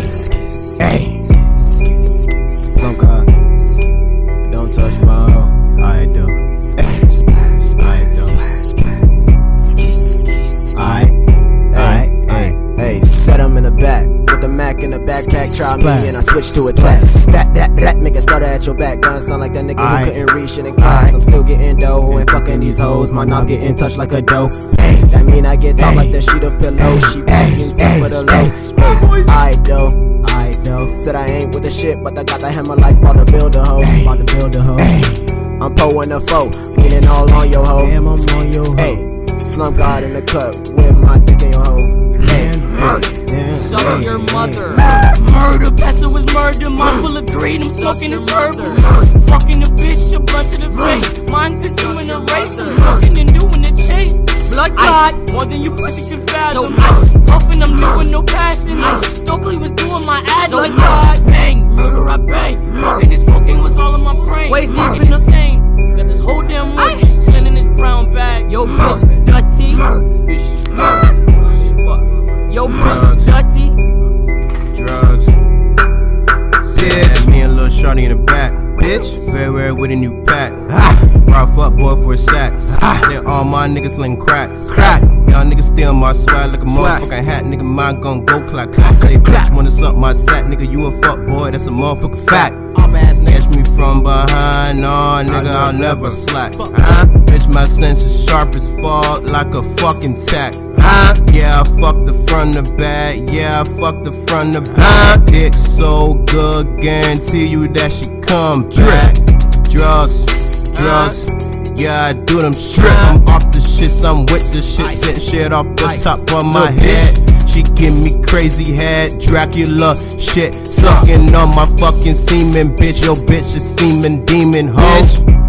Hey, Slump God, don't touch my hoe. I do. Hey, set him in the back with the Mac in the backpack. Try me and I switch to attack. That make it stutter at your back. Gun sound like that nigga who couldn't reach in class. I'm still getting dough and fucking these hoes. My knob getting touched like a dope. That mean I get tall like the sheet of pillow. She vacuums for the low. Aight though. Said I ain't with the shit, but I got the hammer like about to build a hoe. I'm poing the foe, getting all on your hoe. Hey, Slump God in the cut with my dick in your hoe. Suck your mother. Murder, Pestle was murder. Mind full of greed, I'm smoking this herbal. Fucking a bitch, a blunt to the face. Mind consuming a race, I'm fucking and doing the chase. Bloodclat, more than you pussy can fathom. Puffin', I'm new with no passion. Stokely was doing my ad. Bloodclat, bang, murder, I bang. And this cocaine was all in my brain. Waist deep in the same. Got this whole damn world just chillin' in this brown bag. Yo, bitch, dirty. Bitch, she's fucked. Yo, bitch, dirty. Drugs. Yeah, me and Lil Shorty in the back. Bitch, very with a new pack. Raw fuck boy for a sack. Say all my niggas sling crack. Y'all niggas steal my swag like a motherfucking hat. Nigga, mine gon' go clack. Say bitch, wanna suck my sack. Nigga, you a fuck boy, that's a motherfucking fact. Catch me from behind, nah, nigga, I'll never slack. Bitch, my sense is sharp as fuck, like a fucking tack. Yeah, I fuck the front of back. Yeah, I fuck the front of back. Dick so good, guarantee you that she come back. Drugs. Yeah, I do them strip. I'm off the shit, I'm with the shit. Getting shit off the top of my head. She give me crazy head, Dracula shit. Sucking on my fucking semen, bitch. Yo, bitch is semen demon, hoe.